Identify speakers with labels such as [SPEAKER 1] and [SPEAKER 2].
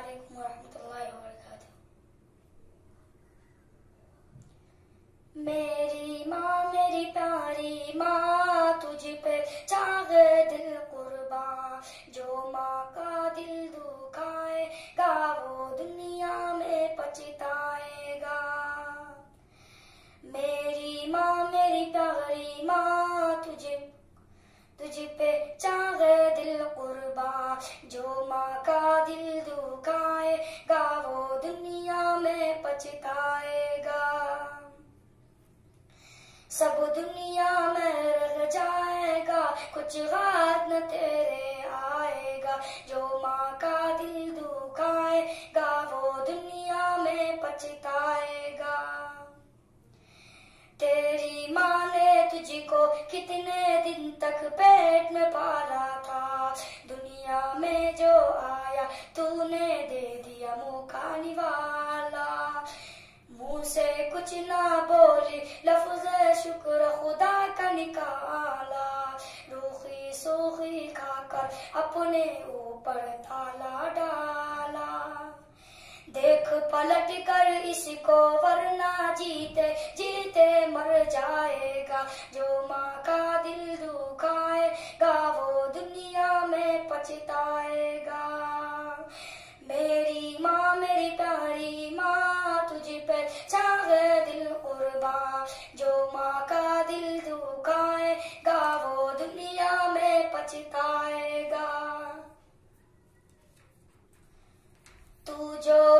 [SPEAKER 1] अलैकुम वरहमतुल्लाहि वबरकातुहू। मेरी माँ मेरी प्यारी माँ, तुझ पे चाहे दिल कुर्बान। जो माँ का दिल दुखाएगा वो दुनिया में पछताएगा। मेरी माँ मेरी प्यारी माँ, तुझ पे चाहे दिल कुर्बान। जो माँ का दिल दुखाएगा वो दुनिया में पछताएगा। सब दुनिया में रह जाएगा, कुछ हाथ न तेरे आएगा। जो माँ का दिल दुखाएगा वो दुनिया में पछताएगा। तेरी माँ ने तुझको कितने दिन तक पेट में पाला था। दुनिया में जो आया तूने दे दिया मुँह का निवाला। मुँह से कुछ ना बोली, लफ्ज़ शुक्र खुदा का निकाला। रूखी सूखी खाकर अपने ऊपर ताला डाला। देख पलट कर इसको वरना जीते जीते मर जाएगा। जो माँ का दिल दुखाएगा वो दुनिया में पछताएगा। मेरी माँ मेरी प्यारी माँ, तुझ पे चाहे दिल कुर्बान। जो माँ का दिल दुखाएगा वो दुनिया में पछताएगा। तू जो